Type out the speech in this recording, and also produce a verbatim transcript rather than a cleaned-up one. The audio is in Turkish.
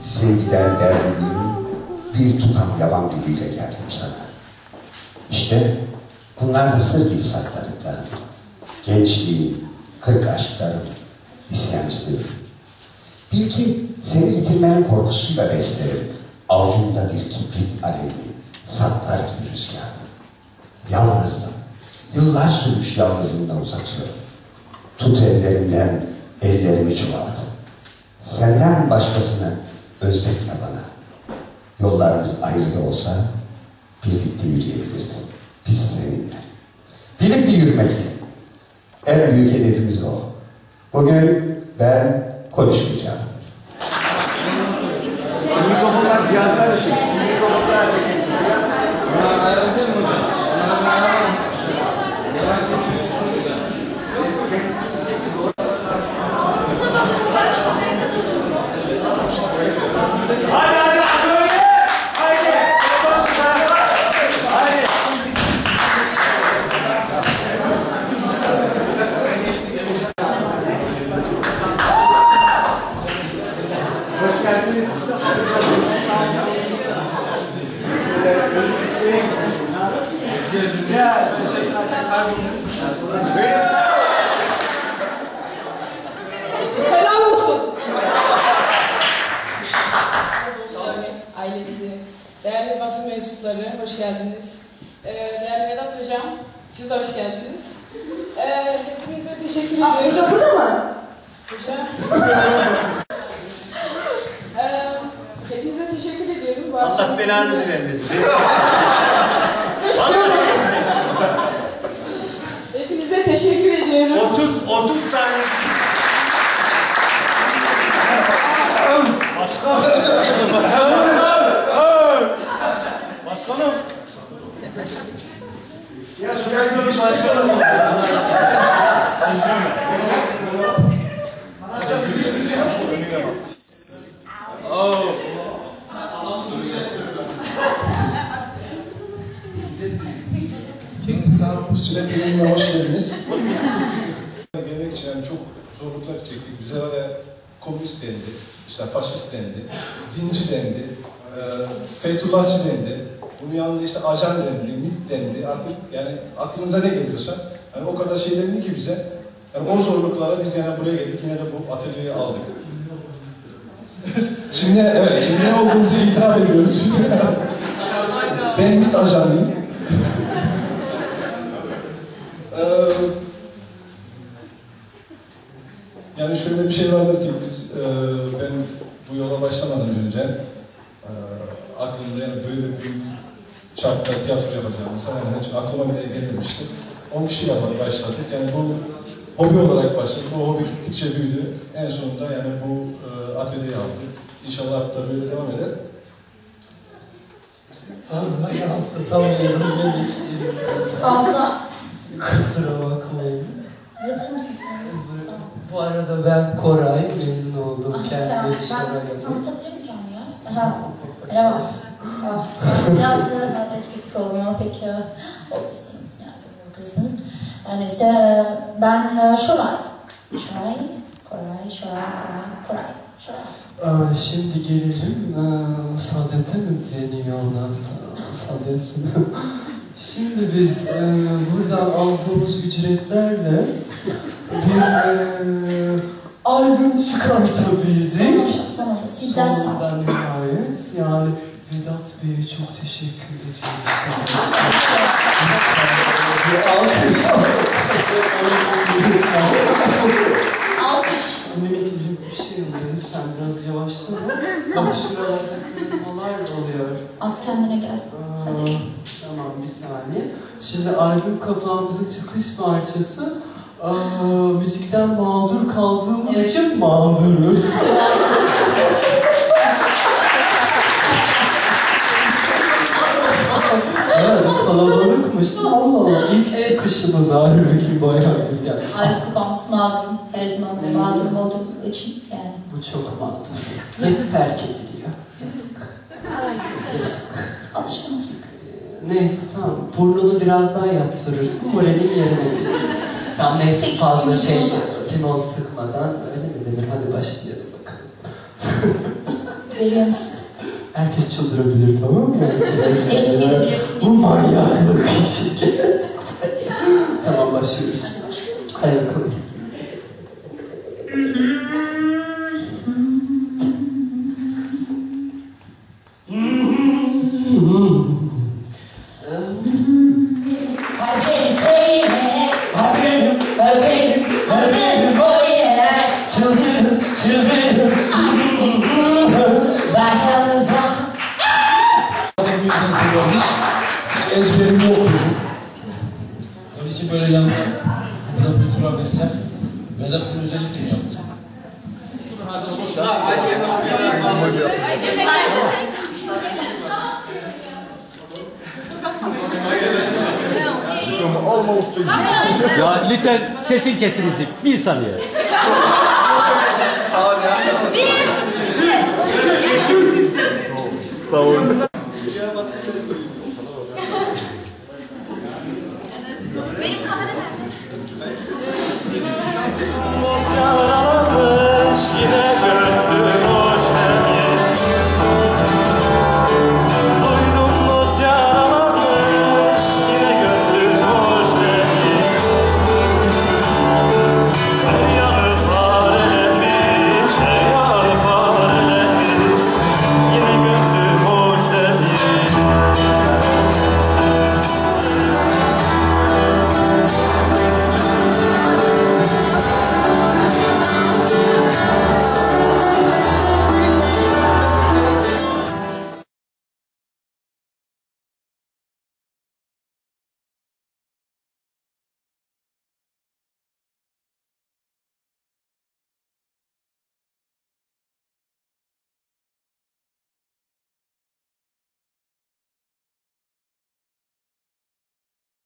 sevgiden derlediğim bir tutam yaban gülüyle geldim sana. İşte bunlar da sır gibi sakladıklarım. Gençliğim, kırk aşklarım, isyancılığım. Bil ki seni yitirmenin korkusuyla beslerim. Avucumda bir kibrit alevini saklar gibi rüzgardım. Yalnızdım. Yıllar sürmüş yalnızlığımda uzatıyorum. Tut ellerimden ellerimi çoğalt. Senden başkasını özletme bana. Yollarımız ayrı da olsa birlikte yürüyebiliriz. Biz seninle. Birlikte yürümek en büyük hedefimiz o. Bugün ben konuşmayacağım. Mikrofonlar cihazlar için. Mikrofonlar helal olsun. Ailesi, değerli basın mensupları, hoş geldiniz. Ee, değerli Vedat Hocam, siz de hoş geldiniz. Ee, hepinize teşekkür Aa, ediyorum. hoca burada mı? Hocam. ee, hepinize teşekkür ediyorum. Bu Allah belanızı vermesin. Hepinize teşekkür ediyorum. otuz otuz tane Başkan. Başkanım. ya şu yazmamış başkanım. Hocam gülüştünüz ya. Sürekli yayına hoş geldiniz. Gelmek için yani çok zorluklar çektik. Bize öyle komünist dendi, işte faşist dendi, dinci dendi, e, Fethullahçı dendi. Bunun yanında işte ajan dendi, MİT dendi. Artık yani aklınıza ne geliyorsa. Yani o kadar şey dendi ki bize. Yani o zorluklara biz yani buraya geldik. Yine de bu atölyeyi aldık. Şimdi evet, şimdi ne olduğumuzu itiraf ediyoruz biz. Ben MİT ajanıyım. Yani şöyle bir şey vardır ki biz, e, ben bu yola başlamadan önce e, aklımda yani böyle büyük çapta tiyatro yapacağımızı yani hiç aklıma bile gelmemişti. on kişi yapmadı başladık. Yani bu hobi olarak başladık. Bu hobi gittikçe büyüdü. En sonunda yani bu e, atölyeyi aldık. İnşallah da böyle devam eder. Fazla yansıtamıyorum demek ki. Fazla. Kusura bakmayın. Bu arada ben Koray, memnun oldum. Ah, Kendime sen, bir şeyler ben yapayım. tanıtabilirim ki onu ya. Ha, merhaba. Ah, biraz da estetik oldum ama pek olmasın. Yani bakırsınız. Yani ise ben Şoray. Şoray, Koray, Şoray, Koray, Koray, Şoray. Aa, şimdi gelelim aa, Saadet'e mi deniyor ondan sonra? Saadet'e. Şimdi biz e, buradan aldığımız ücretlerle bir e, albüm çıkartabildik. Sonunda, sizler sağ olun. Sonunda nihayet. Yani Vedat Bey'e çok teşekkür ediyoruz. Bir alkış. Alkış. Ne gibi bir şey oluyor. Lütfen biraz yavaşlama. Tamam. Şurada takılmalar oluyor. Az kendine gel. Aa, tamam bir saniye. Şimdi albüm kapağımızın çıkış parçası. Aa, müzikten mağdur kaldığımız Evet. için mağduruz. Evet, kalabalıkmış. Allah Allah. İlk Evet. çıkışımız halbuki bayağı iyi. Yani, Albüm kapağımız mağdurum. Her zaman da mağdurum olduğum için yani. bu çok mağdur. Hep terk ediliyor. Yazık. Yazık. Alıştım artık. Neyse tamam. Burnunu biraz daha yaptırırsın. Moralin yerine gelir. Tamam neyse Peki, fazla şey limon limon sıkmadan öyle mi denir? Hadi başlayalım bakalım. Veriyor musun? Herkes çıldırabilir, tamam mı? Eşlik edebilirsiniz. Bu manyaklık için geldik. Tamam, başlıyoruz. Hadi bakalım. Ezberimi okuyorum. Onun için böyle yanına bir kurabilsem ve de bunu özellikle mi yaptım? Ya lütfen sesin kesinizi. Bir saniye. Sağ ol ya. Sağ ol. Benim kamera nerede?